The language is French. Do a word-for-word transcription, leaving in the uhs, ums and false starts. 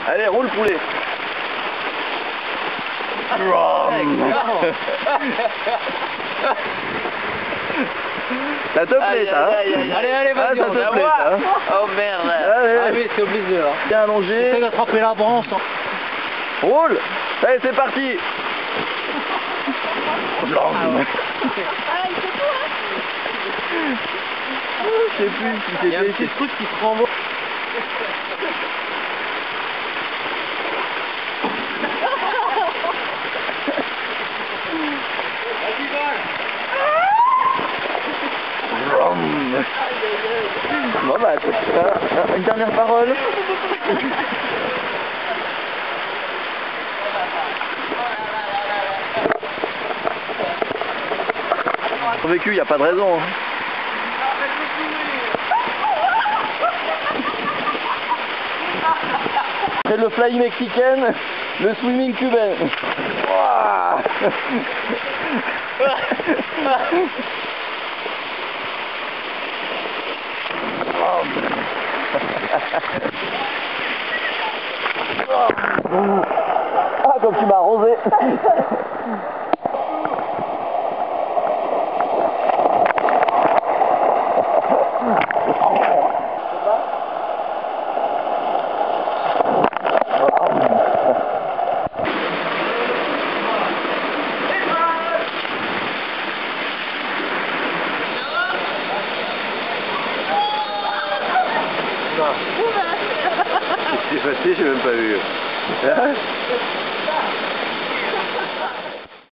Allez, roule poulet. Ça te plaît, ça, hein? Allez, allez, Ah, vas-y, ça on te la plaît, voit. ça, hein? Oh merde. Allez. Ah oui, c'est obligé, là. Bien allongé. J'essaie d'attraper la branche. Roule. Allez, c'est parti. Je sais plus si Il y a un c'était... petit truc qui se renvoie. Vas-y, Val. Bon bah, euh, une dernière parole. Vécu, il n'y a pas de raison. C'est le fly mexicain, le swimming cubain. Ouah. Ah, comme tu m'as arrosé. C'est passé, j'ai même pas vu.